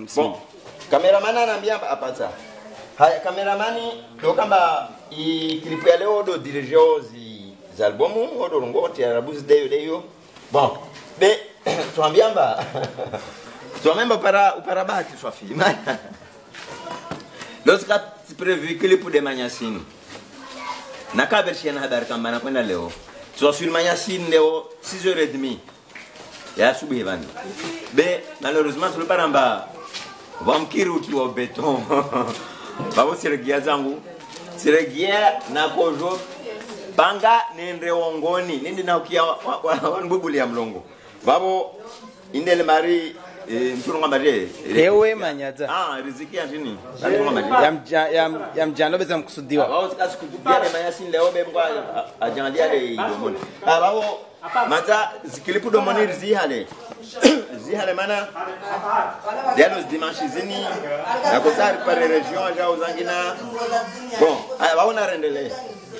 Bon, cameraman anaambia hapa sasa. Haya kameramani ndo kamba clip ya leo do dirigeozi za albumu odo ngoti arabuzi deyo. Bon, be tuambiamba. Tuamemba para uparabati sua filha. Lorsque tu prévu clip de Magnasin. Na kabershi na habari kamba na kwenda leo. Tu sur Magnasin leo 6h30. Ya asubuhi bani. Be malheureusement tu paramba vamkiri ukiwa beton. Babo siregia zangu. Siregia na kojo banga nendre wongoni. Nindi na ukia wanbubuli ya mlongo. Babo indele mari mturunga maje. Hewe manyaza. Riziki ya nini? Ya mjano beza mkusudiwa. Babo sikasi kutukia de Magnasin leo be mkwa ajandia de domoni. Babo mata zikilipu domoni zihale. Zihale mana dialos dimanche zini na kusari pare region ja uzangina. Bon, babo narendele.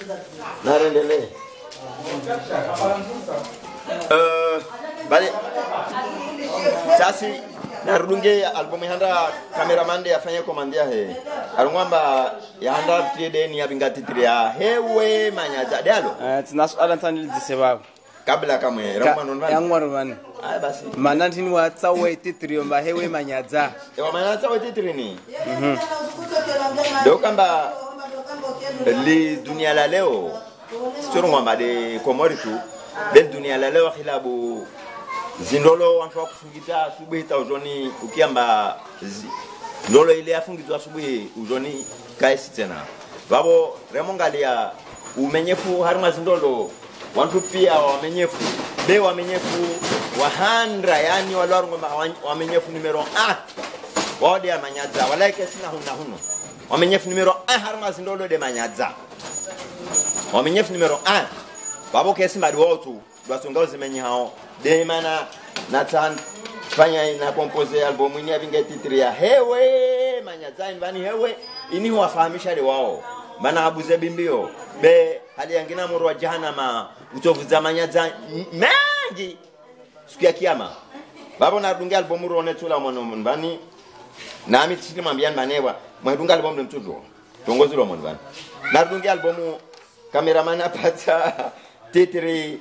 Bale sasi narudunge album handa cameraman de afanye komandia he arungwamba ya handa trade ni abinga titria hewe manyaza dialo tunasuala ntani lidisebaba kabla kamwe ramano yangwarwan basi manantini wa tsawe titrio mba hewe manyaza ewa manyaza wa titrini ndo kamba li dunia la leo sio ngwamba de komoritu bel dunia la leo khilabu zindolo wantu wakufungita asubuhi ta uzoni ukiamba ndolo ile afungitwa asubuhi uzoni kaisi tena babo remongalia umenyefu harima zindolo wantu pia wamenyefu be wamenyefu wahandra yani walwarungoma wamenyefu numero 1 wode ya manyaza walaike sina huno wamenyefu numero 1 harima zindolo de manyaza wamenyefu numero 1 babo kesi mbadi wotu basonga uzimenyi hao de mana natan fanya ina compose album ini abinga titria hewe manyaza invani hewe ini huwafahamisha de wao bana abuze bimbio be hali yangina muru wa jahannama utovuza manyaza mengi siku ya kiyama babo narudunga album rone tula mono mbani nami tishini mambiani manewa mwadunga album de mtudo tongozi lo mbani narudunga album cameraman apata titri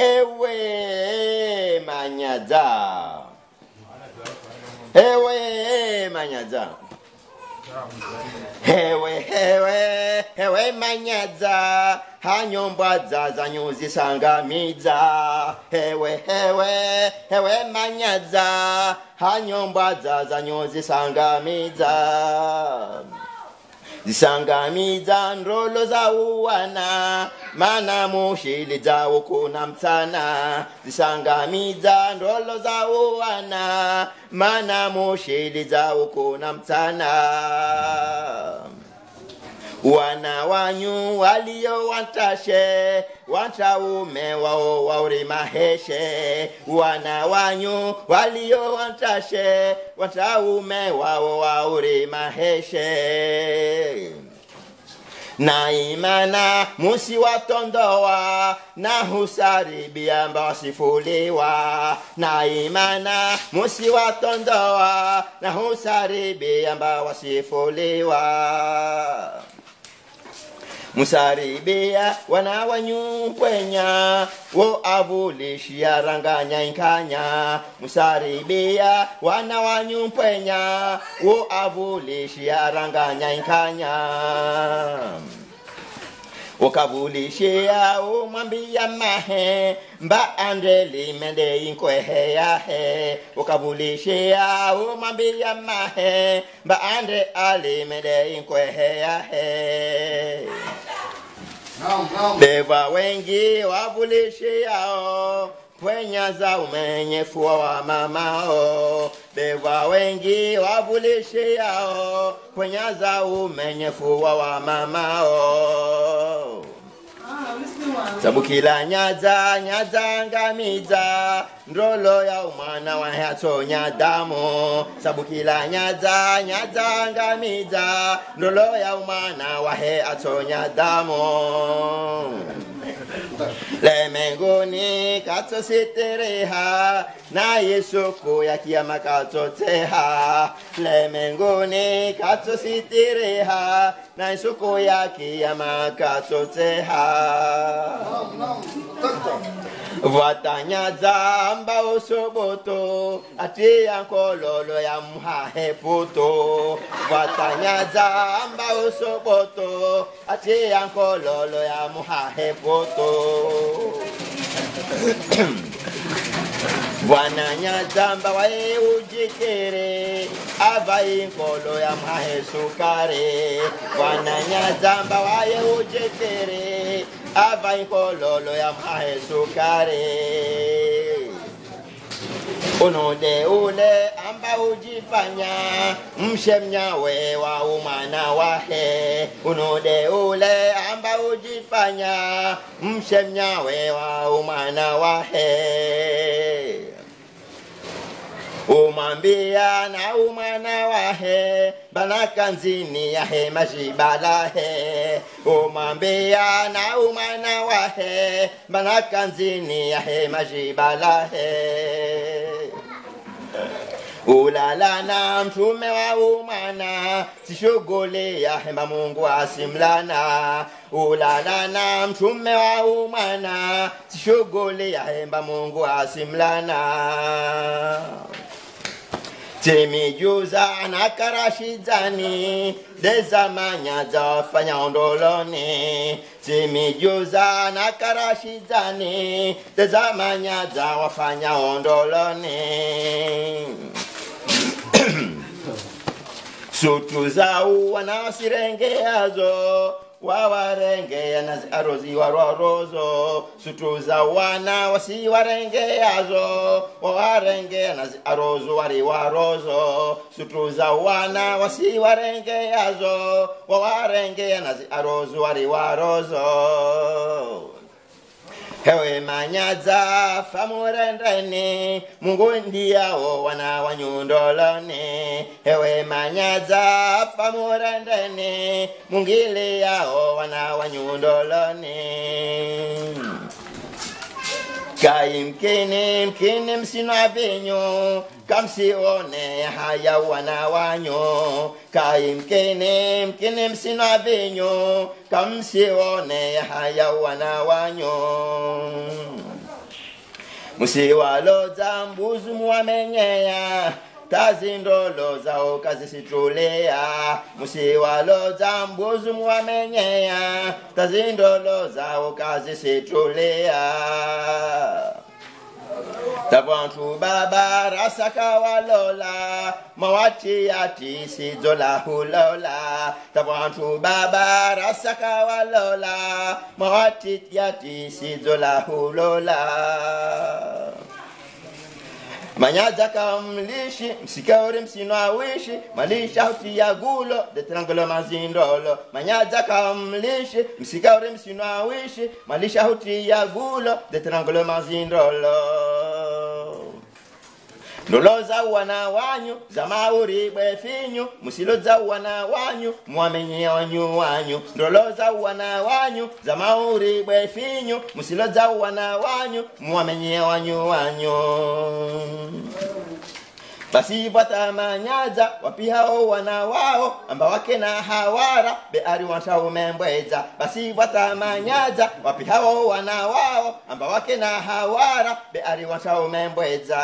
hewe manyaza hewe manyaza hanyomba za nyuzi sangamiza hewe manyaza hanyomba za nyuzi sangamiza zisangamiza ndrolo za uwana mana mushili za ukuna mtana zisangamiza ndrolo za uwana mana mushili za ukuna mtana wana wanyu walio wantashe wantaume wao wauri maheshe wana wanyu walio wantashe wantaume wao wauri maheshe na imana musi watondoa na husaribia mbasifuliwa na imana musi watondoa na husaribia mbasifuliwa musaribia wana wanyumpwenya wo avulishia ranganya inkanya musaribia wana wanyumpwenya wo avulishia ranganya inkanya ukavulishia umwambia mahe mba andeli mende inkwehe yahe ukavulishia umwambia mahe mba ande ali mende inkwehe yahe Beva wengi wavulishiao pwenya za umenyefu wa mamao Beva wengi wavulishiao pwenya za umenyefu wa mamao sabukila nyaza nyaza ngamiza ndolo ya umwana wa hatonya damu sabukila nyaza nyaza ngamiza ndolo ya umwana wa hatonya damu lemenguni katso sitereha na Yesu ko ya kiyama katso teha lemenguni katso sitereha na Yesu ko ya kiyama katso teha Vatanya zamba osoboto ati ankololo ya mhahe puto Vatanya zamba osoboto ati ankololo ya mhahe puto Vananya zamba wae ujikere avai nkolo ya mhahe sukare Vananya zamba wae ujikere avai kololo ya mhahe sukare Unode ule amba ujifanya mshemnyawe wa umana wahe Unode ule amba ujifanya mshemnyawe wa umana wahe Umambia na umana wahe banakanzini ya he majibalahe Umambia na umana wahe banakanzini ya he majibalahe Ulala na mtume wa umana sishuguli ya hemba Mungu asimlana Ulala na mtume wa umana sishuguli ya hemba Mungu asimlana Timijuza na karashizani Deza manyaza wafanya ondoloni Timijuza na karashizani Deza manyaza wafanya ondoloni Sutuza wanasirengeazo Wawarengea na arozi warorozo Sutuza wana wasiwarengeazo Wawarengea na arozo wariwarozo Sutuza wana wasiwarengeazo Wawarengea na arozo wariwarozo Hewe manyaza famurendeni Mungu ndiyao wana wanyundoloni Hewe manyaza famurendeni Mungili yao wana wanyundoloni Kaimkini mkini msina vinyo Kamsione haya wana wanyo Kaimkini mkini msina vinyo Kamsione haya wana wanyo Musiwaloza mbuzu muwamenyea Tazindolo zao kazisitulea Musiwaloza mbuzu muwamenyea Tazindolo zao kazisitulea Tabantu baba rasaka walola Mawati yati sizola hulola Tabantu baba rasaka walola Mawati yati sizola hulola Manyaza kamlishi, msikauri msinwa wishi Malisha huti ya gulo, detrangolo mazindolo Manyaza kamlishi, msikauri msinwa wishi Malisha huti ya gulo, detrangolo mazindolo Ndoloza wana wanyu, za mauri befinyu Musiloza wana wanyu, muamenye wanyu wanyu Ndoloza wana wanyu, za mauri befinyu Musiloza wana wanyu, muamenye wanyu wanyu Basi vata manyaza, wapihao wana wao Amba wake na hawara, beari wantao membweza Basi vata manyaza, wapihao wana wao Amba wake na hawara, beari wantao membweza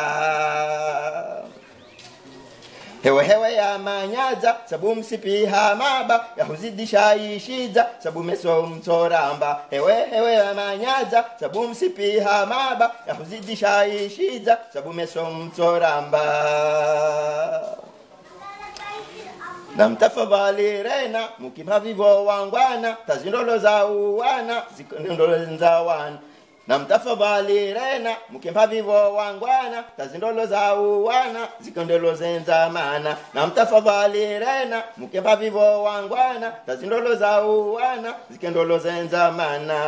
Hewe hewe ya manyaza, sabu msipiha maba Ya huzidisha ishiza, sabu meso mtoramba Hewe hewe ya manyaza, sabu msipiha maba Ya huzidisha ishiza, sabu meso mtoramba Na mtafadhali rena, mukimha vivo wangwana Tazindolo za uwana, zikondolo za wana na mtafadhali rena mkempa vivo wangwana tazindolo za uwana zikondolo zenzamana na mtafadhali rena mkempa vivo wangwana tazindolo za uwana zikondolo zenzamana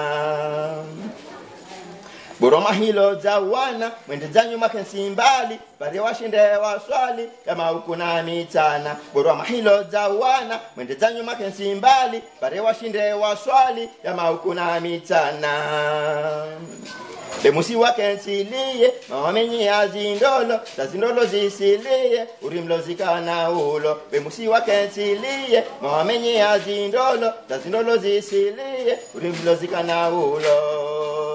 Boroma hilo za wana mwende za nyuma kensimbali pare washinde waswali kama ukuna mitana Boroma hilo za wana mwende za nyuma kensimbali pare washinde waswali kama ukuna mitana Bemusi wakensilie mamenyi azindolo tazindolo zisilie urimlo zikana ulo Bemusi wakensilie mamenyi azindolo tazindolo zisilie urimlo zikana ulo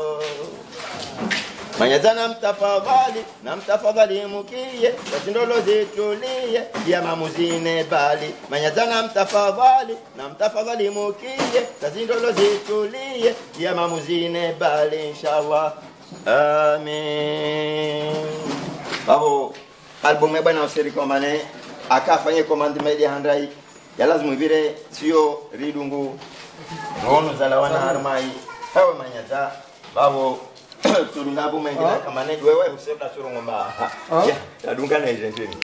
Manyazana mtafadhali mukie tazindolo zitulie ya mamuzine bali Manyazana mtafadhali mukie tazindolo zitulie ya mamuzine bali inshallah amin Babo album ya bana usiri komane akafanye command media handai ya lazima vile sio ridungu nono zala wana harmai hawa manyaza babo turungabu mengine kama ne wewe usema turungomba ya dunga na